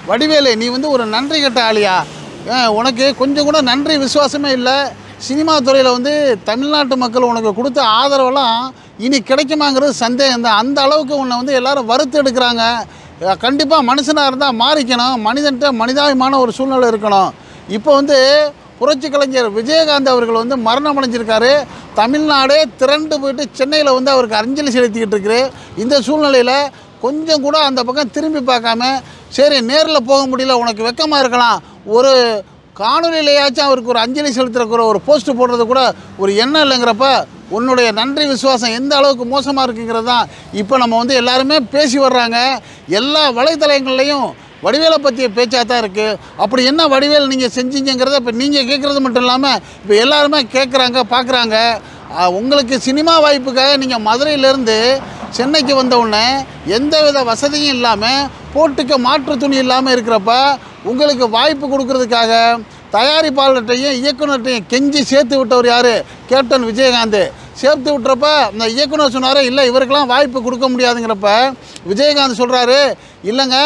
வடிவேலு நீ வந்து ஒரு நன்றி கெட்ட ஆளியா? உனக்கு கொஞ்சம் கூட நன்றி விசுவாசமே இல்லை. சினிமா துறையில் வந்து தமிழ்நாட்டு மக்கள் உனக்கு கொடுத்த ஆதரவெல்லாம் இனி கிடைக்குமாங்கிறது சந்தேகம் தான். அந்த அளவுக்கு உன்னை வந்து எல்லோரும் வறுத்து எடுக்கிறாங்க. கண்டிப்பாக மனுஷனாக இருந்தால் மாறிக்கணும். மனிதன்ட்ட மனிதாபிமான ஒரு சூழ்நிலை இருக்கணும். இப்போ வந்து புரட்சி கலைஞர் விஜயகாந்த் அவர்கள் வந்து மரணம் அடைஞ்சிருக்காரு. தமிழ்நாடே திரண்டு போயிட்டு சென்னையில் வந்து அவருக்கு அஞ்சலி செலுத்திக்கிட்டு இருக்குது. இந்த சூழ்நிலையில் கொஞ்சம் கூட அந்த பக்கம் திரும்பி பார்க்காம, சரி நேரில் போக முடியல, உனக்கு வெக்கமாக இருக்கலாம், ஒரு காணொலியிலேயாச்சும் அவருக்கு ஒரு அஞ்சலி செலுத்துகிற ஒரு போஸ்ட் போடுறது கூட ஒரு எண்ணம் இல்லைங்கிறப்ப உன்னுடைய நன்றி விசுவாசம் எந்த அளவுக்கு மோசமாக இருக்குங்கிறது தான் இப்போ நம்ம வந்து எல்லாருமே பேசி வர்றாங்க. எல்லா வலைத்தளங்கள்லையும் வடிவேலை பற்றிய பேச்சாக தான் இருக்குது. அப்படி என்ன வடிவேல் நீங்கள் செஞ்சீங்கிறத இப்போ நீங்கள் கேட்குறது மட்டும் இல்லாமல் இப்போ எல்லாருமே கேட்குறாங்க, பார்க்குறாங்க. உங்களுக்கு சினிமா வாய்ப்புக்காக நீங்கள் மதுரையிலேருந்து சென்னைக்கு வந்தவுடனே எந்தவித வசதியும் இல்லாமல், போட்டுக்க மாற்று துணி இல்லாமல் இருக்கிறப்ப உங்களுக்கு வாய்ப்பு கொடுக்கறதுக்காக தயாரிப்பாளர்கிட்டையும் இயக்குநர்கிட்டையும் கெஞ்சி சேர்த்து விட்டவர் யார்? கேப்டன் விஜயகாந்த். சேர்த்து விட்டுறப்ப இந்த இயக்குனர் சொன்னார், இல்லை இவருக்கெல்லாம் வாய்ப்பு கொடுக்க முடியாதுங்கிறப்ப விஜயகாந்த் சொல்கிறாரு, இல்லைங்க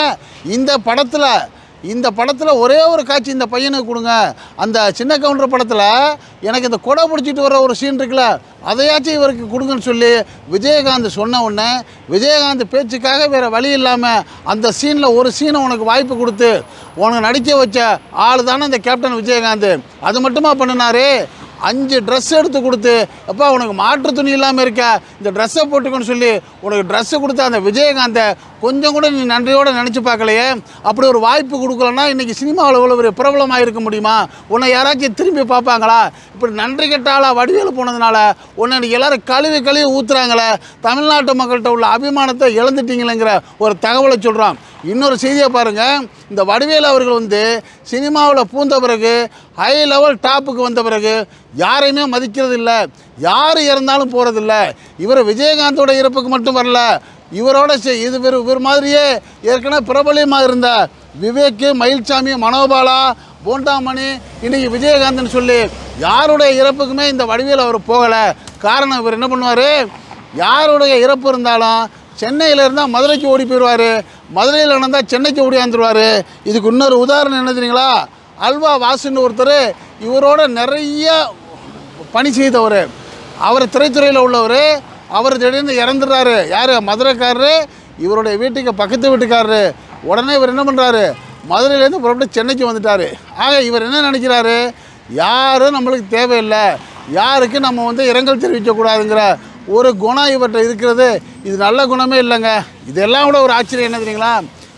இந்த படத்தில் ஒரே ஒரு காட்சி இந்த பையனுக்கு கொடுங்க. அந்த சின்ன கவுண்டர் படத்தில் எனக்கு இந்த கொடை பிடிச்சிட்டு வர ஒரு சீன் இருக்குல்ல, அதையாச்சும் இவருக்கு கொடுங்கன்னு சொல்லி விஜயகாந்த் சொன்ன உடனே விஜயகாந்த் பேச்சுக்காக வேறு வழி இல்லாமல் அந்த சீனில் ஒரு சீனை உனக்கு வாய்ப்பு கொடுத்து உனக்கு நடிக்க வச்ச ஆள் தானே இந்த கேப்டன் விஜயகாந்த். அது மட்டுமா பண்ணினார்? 5 ட்ரெஸ் எடுத்து கொடுத்து, அப்பா உனக்கு மாற்று துணி இல்லாமல் இருக்க, இந்த ட்ரெஸ்ஸை போட்டுக்கோன்னு சொல்லி உனக்கு ட்ரெஸ்ஸு கொடுத்த அந்த விஜயகாந்தை கொஞ்சம் கூட நீ நன்றியோடு நினச்சி பார்க்கலையே. அப்படி ஒரு வாய்ப்பு கொடுக்கலன்னா இன்றைக்கி சினிமாவில் இவ்வளோ ஒரு பிரபலமாக இருக்க முடியுமா? உன்னை யாராச்சும் திரும்பி பார்ப்பாங்களா? இப்படி நன்றி கெட்டாலாக வடிவேலு போனதுனால உன்னை இன்றைக்கி எல்லோரும் கழுவி ஊற்றுறாங்களே. தமிழ்நாட்டு மக்கள்கிட்ட உள்ள அபிமானத்தை இழந்துட்டீங்களேங்கிற ஒரு தகவலை சொல்கிறான். இன்னொரு செய்தியை பாருங்கள். இந்த வடிவேலு அவர்கள் வந்து சினிமாவில் பூந்த பிறகு, ஹை லெவல் டாப்புக்கு வந்த பிறகு யாரையுமே மதிக்கிறது இல்லை, யார் இறந்தாலும் போகிறதில்ல. இவர் விஜயகாந்தோட இறப்புக்கு மட்டும் வரல, இவரோட இவர் மாதிரியே ஏற்கனவே பிரபலியமாக இருந்த விவேக், மயில்சாமி, மனோபாலா, போண்டாமணி, இன்றைக்கி விஜயகாந்த்னு சொல்லி யாருடைய இறப்புக்குமே இந்த வடிவேலு அவர் போகலை. காரணம், இவர் என்ன பண்ணுவார்? யாருடைய இறப்பு இருந்தாலும் சென்னையில் இருந்தால் மதுரைக்கு ஓடி போயிடுவார், மதுரையில் நடந்தால் சென்னைக்கு ஓடியாந்துருவார். இதுக்கு இன்னொரு உதாரணம் என்ன தெரியுங்களா? அல்வா வாசுன்னு ஒருத்தர் இவரோட நிறைய பணி செய்தவர், அவர் திரைத்துறையில் உள்ளவர். அவர் திடீர்னு இறந்துடுறாரு. யார்? மதுரைக்காரரு. இவருடைய வீட்டுக்கு பக்கத்து வீட்டுக்காரரு. உடனே இவர் என்ன பண்ணுறாரு? மதுரையிலேருந்து புறப்பட்டு சென்னைக்கு வந்துட்டார். ஆக இவர் என்ன நினைக்கிறாரு? யாரும் நம்மளுக்கு தேவையில்லை, யாருக்கு நம்ம வந்து இரங்கல் தெரிவிக்கக்கூடாதுங்கிற ஒரு குணம் இவர்கிட்ட இருக்கிறது. இது நல்ல குணமே இல்லைங்க. இதெல்லாம் கூட ஒரு ஆச்சரியம் என்ன தெரியுங்களா?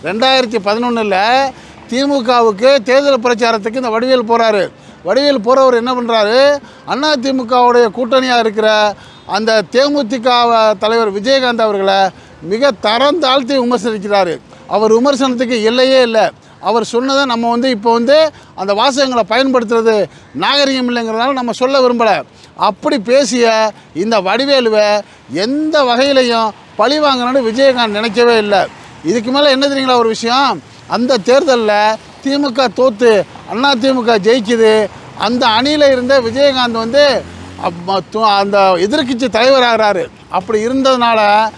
2011 திமுகவுக்கு தேர்தல் பிரச்சாரத்துக்கு இந்த வடிவேல் போகிறாரு. வடிவேல் போகிறவர் என்ன பண்ணுறாரு? அதிமுகவுடைய கூட்டணியாக இருக்கிற அந்த தேமுதிக தலைவர் விஜயகாந்த் அவர்களை மிக தரம் தாழ்த்தி விமர்சிக்கிறார். அவர் விமர்சனத்துக்கு எல்லையே இல்லை. அவர் சொன்னதை நம்ம வந்து இப்போ வந்து அந்த வாசகங்களை பயன்படுத்துறது நாகரிகம் இல்லைங்கிறதுனால நம்ம சொல்ல விரும்பலை. அப்படி பேசிய இந்த வடிவேலுவை எந்த வகையிலையும் பழி வாங்கணும்னு விஜயகாந்த் நினைக்கவே இல்லை. இதுக்கு மேலே என்ன தெரியுங்களா ஒரு விஷயம்? அந்த தேர்தலில் திமுக தோற்று அதிமுக ஜெயிக்குது. அந்த அணியில் இருந்த விஜயகாந்த் வந்து அந்த எதிர்க்கட்சி தலைவராகிறாரு. அப்படி இருந்ததுனால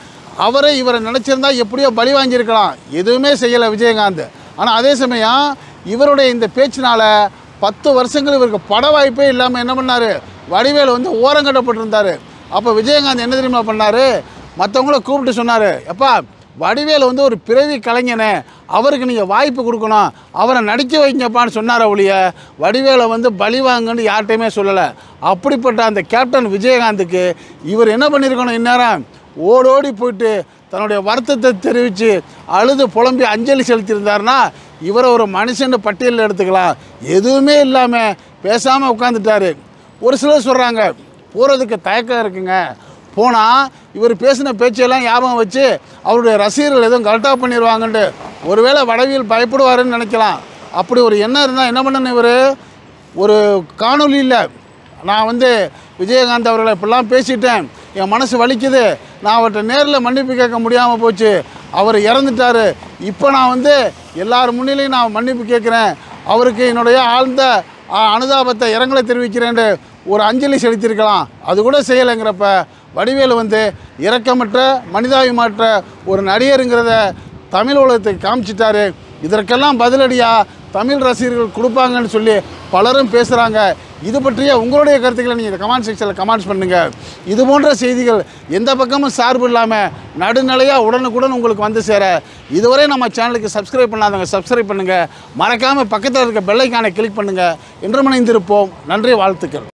இவரை நினச்சிருந்தா எப்படியோ பலி வாங்கியிருக்கலாம். எதுவுமே செய்யலை விஜயகாந்த். ஆனால் அதே சமயம் இவருடைய இந்த பேச்சினால் 10 வருஷங்கள் இவருக்கு பட வாய்ப்பே இல்லாமல் என்ன பண்ணார்? வடிவேலு வந்து ஓரங்கட்டப்பட்டிருந்தார். அப்போ விஜயகாந்த் என்ன தெரியுமா பண்ணார்? மற்றவங்கள கூப்பிட்டு சொன்னார், எப்பா வடிவேலு வந்து ஒரு பிறவி கலைஞனே, அவருக்கு நீங்கள் வாய்ப்பு கொடுக்கணும், அவரை நடிக்க வைங்கப்பான்னு சொன்னார். ஒழிய வடிவேலை வந்து பலி வாங்கன்னு யார்கிட்டையுமே சொல்லலை. அப்படிப்பட்ட அந்த கேப்டன் விஜயகாந்துக்கு இவர் என்ன பண்ணியிருக்கணும்? இந்நேரம் ஓடோடி போயிட்டு தன்னுடைய வருத்தத்தை தெரிவித்து அழுது புலம்பி அஞ்சலி செலுத்தியிருந்தாருன்னா இவரை ஒரு மனுஷன் பட்டியலில் எடுத்துக்கலாம். எதுவுமே இல்லாமல் பேசாமல் உட்காந்துட்டார். ஒரு சிலர் சொல்கிறாங்க போகிறதுக்கு தயக்கம் இருக்குங்க, போனால் இவர் பேசின பேச்செல்லாம் ஞாபகம் வச்சு அவருடைய ரசிகர்கள் எதுவும் கரெக்டாக பண்ணிடுவாங்கன்ட்டு ஒருவேளை வடிவேல் பயப்படுவாருன்னு நினைக்கலாம். அப்படி ஒரு எண்ணம் இருந்தால் என்ன பண்ணணும்? இவர் ஒரு காணொலியில் நான் வந்து விஜயகாந்த் அவர்களை இப்படிலாம் பேசிட்டேன், என் மனசு வலிக்குது, நான் அவர்கிட்ட நேரில் மன்னிப்பு கேட்க முடியாமல் போச்சு, அவர் இறந்துட்டார், இப்போ நான் வந்து எல்லார் முன்னிலையும் நான் மன்னிப்பு கேட்குறேன், அவருக்கு என்னுடைய ஆழ்ந்த அனுதாபத்தை இரங்கலை தெரிவிக்கிறேன்ட்டு ஒரு அஞ்சலி செலுத்தியிருக்கலாம். அது கூட செய்யலைங்கிறப்ப வடிவேலு வந்து இரக்கமற்ற மனிதாபிமாற்ற ஒரு நடிகருங்கிறத தமிழ் உலகத்துக்கு காமிச்சிட்டாரு. இதற்கெல்லாம் பதிலடியாக தமிழ் ரசிகர்கள் கொடுப்பாங்கன்னு சொல்லி பலரும் பேசுகிறாங்க. இது பற்றிய உங்களுடைய கருத்துக்களை நீங்கள் கமெண்ட் செக்ஷனில் கமெண்ட்ஸ் பண்ணுங்கள். இது போன்ற செய்திகள் எந்த பக்கமும் சார்பு இல்லாமல் நடுநிலையாக உடனுக்குடன் உங்களுக்கு வந்து சேர இதுவரை நம்ம சேனலுக்கு சப்ஸ்கிரைப் பண்ணாதவங்க சப்ஸ்கிரைப் பண்ணுங்கள். மறக்காமல் பக்கத்தில் இருக்க பெல் ஐகானை கிளிக் பண்ணுங்கள். இன்று இணைந்திருப்போம். நன்றி, வாழ்த்துக்கள்.